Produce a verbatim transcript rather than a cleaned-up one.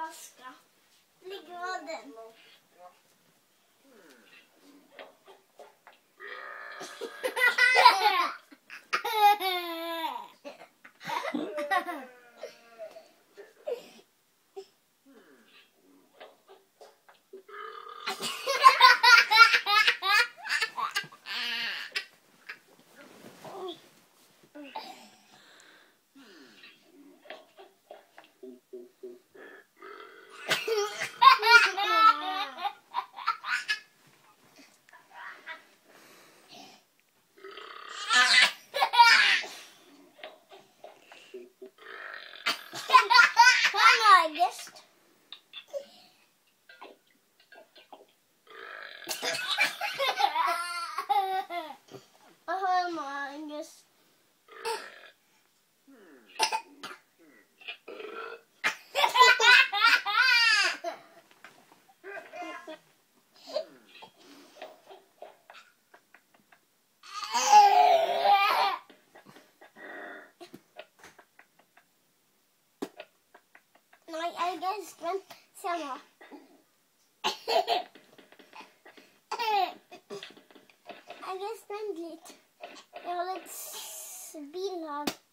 vaska. Ligger vadden. August. Oh, August. Nei, jeg er spent. Se nå. Jeg er spent litt. Jeg har et bilag.